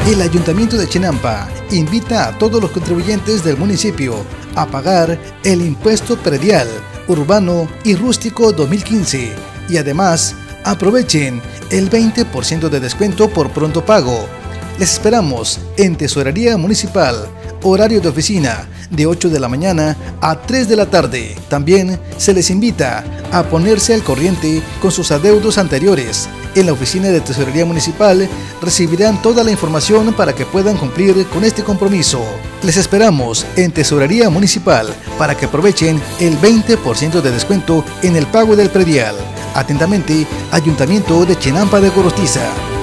El Ayuntamiento de Chinampa invita a todos los contribuyentes del municipio a pagar el impuesto predial, urbano y rústico 2015 y además aprovechen el 20% de descuento por pronto pago. Les esperamos en Tesorería Municipal, horario de oficina de 8 de la mañana a 3 de la tarde. También se les invita a ponerse al corriente con sus adeudos anteriores. En la oficina de Tesorería Municipal recibirán toda la información para que puedan cumplir con este compromiso. Les esperamos en Tesorería Municipal para que aprovechen el 20% de descuento en el pago del predial. Atentamente, Ayuntamiento de Chinampa de Gorostiza.